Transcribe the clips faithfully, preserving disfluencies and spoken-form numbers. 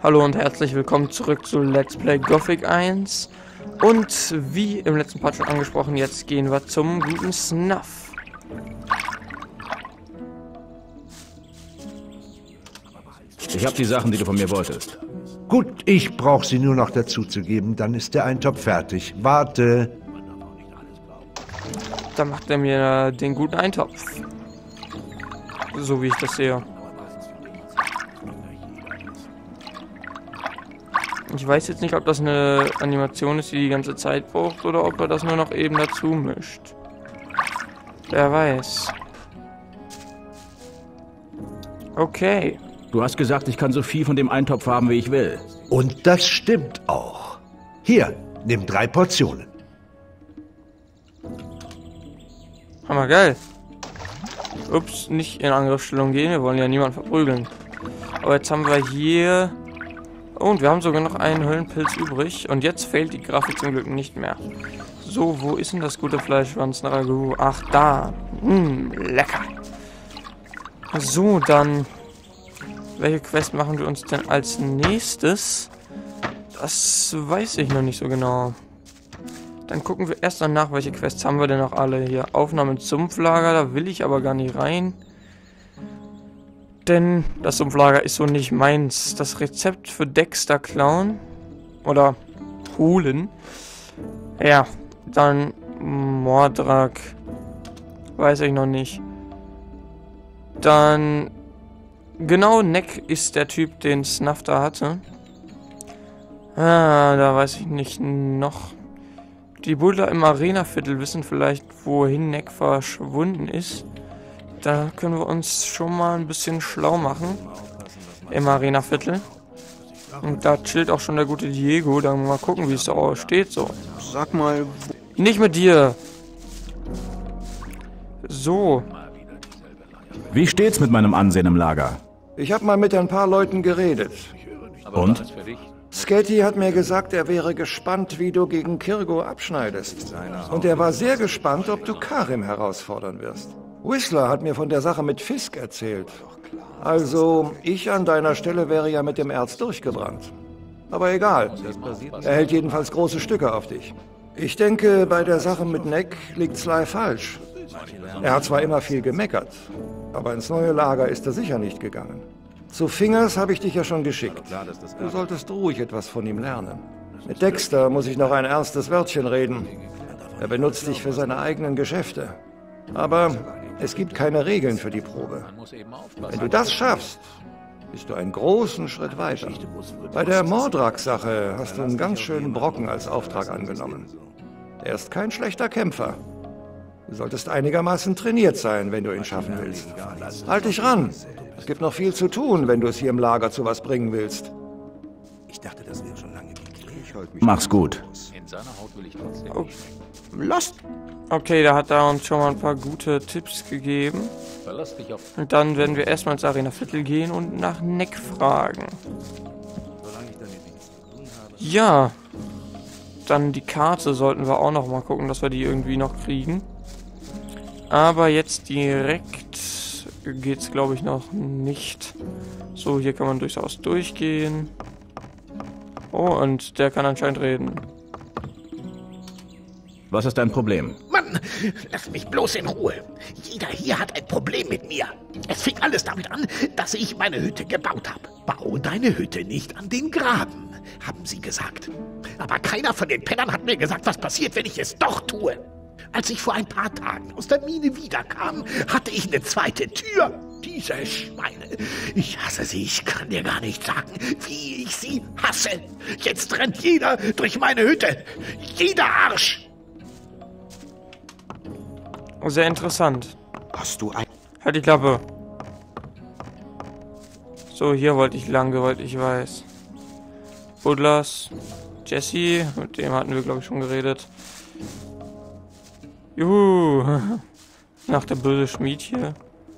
Hallo und herzlich willkommen zurück zu Let's Play Gothic eins. Und wie im letzten Part schon angesprochen, jetzt gehen wir zum guten Snuff. Ich habe die Sachen, die du von mir wolltest. Gut, ich brauche sie nur noch dazu zu geben, dann ist der Eintopf fertig. Warte. Dann macht er mir den guten Eintopf. So wie ich das sehe. Ich weiß jetzt nicht, ob das eine Animation ist, die die ganze Zeit braucht, oder ob er das nur noch eben dazu mischt. Wer weiß. Okay. Du hast gesagt, ich kann so viel von dem Eintopf haben, wie ich will. Und das stimmt auch. Hier, nimm drei Portionen. Hammergeil. Ups, nicht in Angriffsstellung gehen, wir wollen ja niemanden verprügeln. Aber jetzt haben wir hier... Und wir haben sogar noch einen Höllenpilz übrig. Und jetzt fehlt die Grafik zum Glück nicht mehr. So, wo ist denn das gute Fleischwanzen-Ragout? Ach, da. Mh, lecker. So, dann... Welche Quest machen wir uns denn als nächstes? Das weiß ich noch nicht so genau. Dann gucken wir erst danach, welche Quests haben wir denn noch alle hier. Aufnahme ins Sumpflager, da will ich aber gar nicht rein. Denn das Sumpflager ist so nicht meins. Das Rezept für Dexter klauen. Oder holen. Ja, dann Mordrak. Weiß ich noch nicht. Dann... Genau, Neck ist der Typ, den Snuff da hatte. Ah, da weiß ich nicht noch. Die Buddler im Arena-Viertel wissen vielleicht, wohin Neck verschwunden ist. Da können wir uns schon mal ein bisschen schlau machen. Im Arena-Viertel. Und da chillt auch schon der gute Diego. Dann mal gucken, wie es da steht. So. Sag mal... Nicht mit dir! So. Wie steht's mit meinem Ansehen im Lager? Ich habe mal mit ein paar Leuten geredet. Und? Sketty hat mir gesagt, er wäre gespannt, wie du gegen Kirgo abschneidest. Und er war sehr gespannt, ob du Karim herausfordern wirst. Whistler hat mir von der Sache mit Fisk erzählt. Also, ich an deiner Stelle wäre ja mit dem Erz durchgebrannt. Aber egal. Er hält jedenfalls große Stücke auf dich. Ich denke, bei der Sache mit Neck liegt Sly falsch. Er hat zwar immer viel gemeckert, aber ins neue Lager ist er sicher nicht gegangen. Zu Fingers habe ich dich ja schon geschickt. Du solltest ruhig etwas von ihm lernen. Mit Dexter muss ich noch ein ernstes Wörtchen reden. Er benutzt dich für seine eigenen Geschäfte. Aber es gibt keine Regeln für die Probe. Wenn du das schaffst, bist du einen großen Schritt weiter. Bei der Mordrak-Sache hast du einen ganz schönen Brocken als Auftrag angenommen. Er ist kein schlechter Kämpfer. Du solltest einigermaßen trainiert sein, wenn du ihn schaffen willst. Halt dich ran! Es gibt noch viel zu tun, wenn du es hier im Lager zu was bringen willst. Ich dachte, das wäre schon lange geklärt. Mach's gut. Oh, Lost. Okay, da hat er uns schon mal ein paar gute Tipps gegeben. Und dann werden wir erstmal ins Arena-Viertel gehen und nach Neck fragen. Ja. Dann die Karte sollten wir auch noch mal gucken, dass wir die irgendwie noch kriegen. Aber jetzt direkt geht's, glaube ich, noch nicht. So, hier kann man durchaus durchgehen. Oh, und der kann anscheinend reden. Was ist dein Problem? Mann, lass mich bloß in Ruhe. Jeder hier hat ein Problem mit mir. Es fing alles damit an, dass ich meine Hütte gebaut habe. Bau deine Hütte nicht an den Graben, haben sie gesagt. Aber keiner von den Pennern hat mir gesagt, was passiert, wenn ich es doch tue. Als ich vor ein paar Tagen aus der Mine wiederkam, hatte ich eine zweite Tür. Diese Schweine. Ich hasse sie. Ich kann dir gar nicht sagen, wie ich sie hasse. Jetzt rennt jeder durch meine Hütte. Jeder Arsch. Sehr interessant. Hast du ein... Halt die Klappe. So, hier wollte ich lang, soweit ich weiß. Buddlers. Jesse, mit dem hatten wir, glaube ich, schon geredet. Juhu. Nach der böse Schmied hier.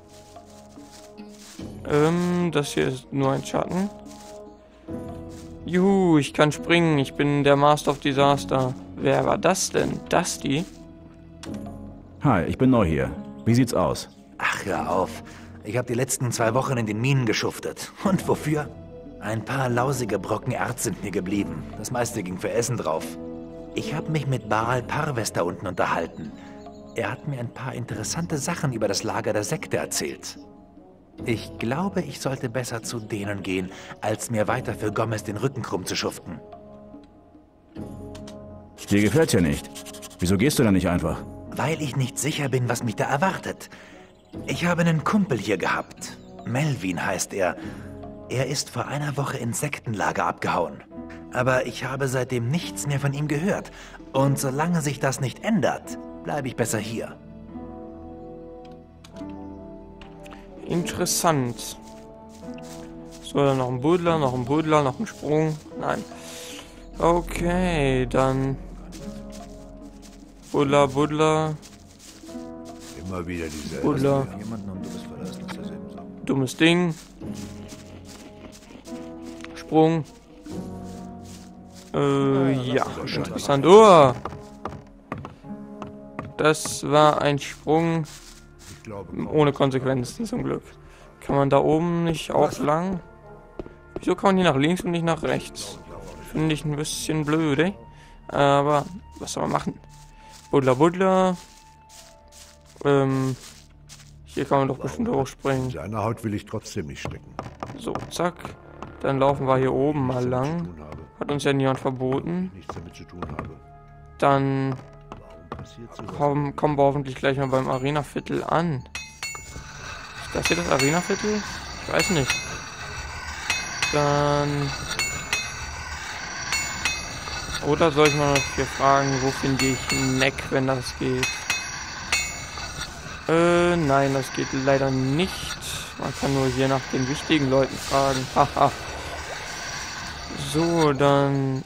Ähm, das hier ist nur ein Schatten. Juhu, ich kann springen. Ich bin der Master of Disaster. Wer war das denn? Dusty? Hi, ich bin neu hier. Wie sieht's aus? Ach, hör auf. Ich habe die letzten zwei Wochen in den Minen geschuftet. Und wofür? Ein paar lausige Brocken Erz sind mir geblieben. Das meiste ging für Essen drauf. Ich habe mich mit Baal Parves da unten unterhalten. Er hat mir ein paar interessante Sachen über das Lager der Sekte erzählt. Ich glaube, ich sollte besser zu denen gehen, als mir weiter für Gomez den Rücken krumm zu schuften. Dir gefällt's ja nicht. Wieso gehst du da nicht einfach? Weil ich nicht sicher bin, was mich da erwartet. Ich habe einen Kumpel hier gehabt. Melvin heißt er. Er ist vor einer Woche ins Sektenlager abgehauen. Aber ich habe seitdem nichts mehr von ihm gehört. Und solange sich das nicht ändert, bleibe ich besser hier. Interessant. So, dann noch ein Buddler, noch ein Buddler, noch ein Sprung. Nein. Okay, dann... Buddler, Buddler. Immer wieder diese... Buddler. Dummes Ding. Sprung. Äh, ja, interessant. Oh! Das war ein Sprung ohne Konsequenzen zum Glück. Kann man da oben nicht auch lang? Wieso kann man hier nach links und nicht nach rechts? Finde ich ein bisschen blöd, ey. Aber was soll man machen? Buddler, Buddler. Ähm, hier kann man doch bestimmt hochspringen. Seine Haut will ich trotzdem nicht stecken. So, zack. Dann laufen wir hier oben mal lang. Hat uns ja niemand verboten. Nichts damit zu tun habe. Dann Passiert sowas. kommen, kommen wir hoffentlich gleich mal beim Arena-Viertel an. Ist das hier das Arena-Viertel? Ich weiß nicht. Dann... Oder soll ich mal noch hier fragen, wo finde ich Neck, wenn das geht? Äh, nein, das geht leider nicht. Man kann nur hier nach den wichtigen Leuten fragen. Haha. So, dann...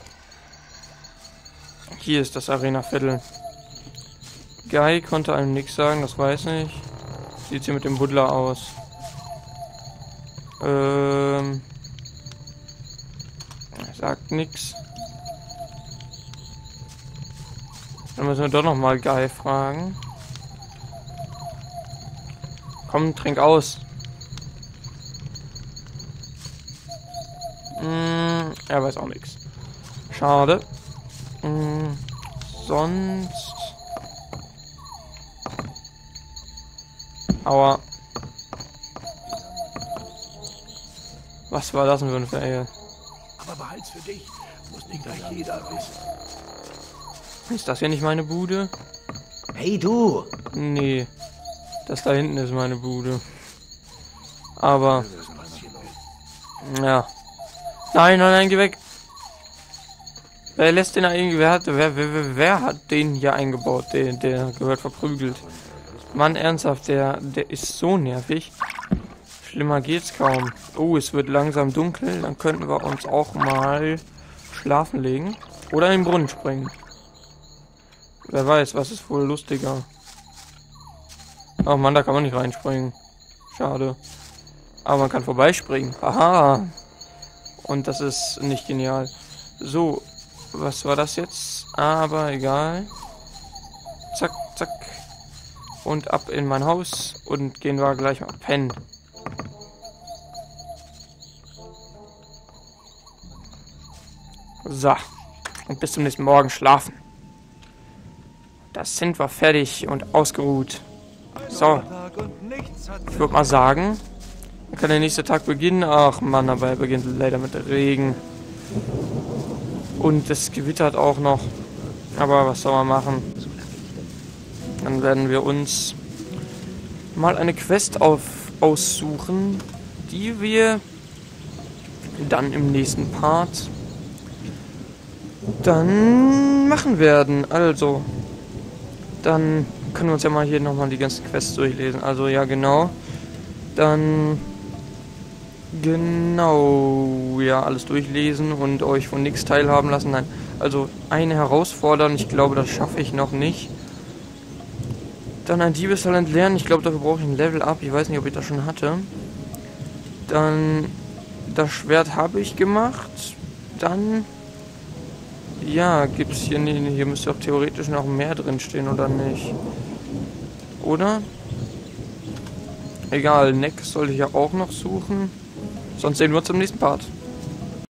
Hier ist das Arena-Viertel. Guy konnte einem nichts sagen, das weiß ich. Sieht hier mit dem Buddler aus. Ähm... Er sagt nichts. Dann müssen wir doch noch mal Guy fragen. Komm, trink aus. Hm, er weiß auch nichts. Schade. Hm, sonst... Aua. Was war das denn für ein Fail? Aber behalt's für dich. Muss nicht gleich jeder wissen. Ist das hier nicht meine Bude? Hey du! Nee. Das da hinten ist meine Bude. Aber... Ja. Nein, nein, nein, geh weg. Wer lässt den da irgendwie... Wer hat, wer, wer, wer, wer hat den hier eingebaut? Der, der gehört verprügelt. Mann, ernsthaft, der, der ist so nervig. Schlimmer geht's kaum. Oh, es wird langsam dunkel. Dann könnten wir uns auch mal schlafen legen. Oder in den Brunnen springen. Wer weiß, was ist wohl lustiger. Oh Mann, da kann man nicht reinspringen. Schade. Aber man kann vorbeispringen. Aha. Und das ist nicht genial. So, was war das jetzt? Aber egal. Zack, zack. Und ab in mein Haus. Und gehen wir gleich mal pennen. So. Und bis zum nächsten Morgen schlafen. Das sind wir fertig und ausgeruht. So. Ich würde mal sagen, dann kann der nächste Tag beginnen. Ach Mann, aber er beginnt leider mit Regen. Und es gewittert auch noch. Aber was soll man machen? Dann werden wir uns mal eine Quest auf, aussuchen, die wir dann im nächsten Part dann machen werden. Also, dann können wir uns ja mal hier nochmal die ganzen Quests durchlesen. Also, ja, genau. Dann, genau, ja, alles durchlesen und euch von nichts teilhaben lassen. Nein, also eine herausfordern, ich glaube, das schaffe ich noch nicht. Dann ein Diebestalent lernen, ich glaube, dafür brauche ich ein Level Up. Ich weiß nicht, ob ich das schon hatte. Dann, das Schwert habe ich gemacht. Dann... Ja, gibt es hier... Nee, hier müsste auch theoretisch noch mehr drin stehen, oder nicht? Oder? Egal, Neck sollte ich ja auch noch suchen. Sonst sehen wir uns im nächsten Part.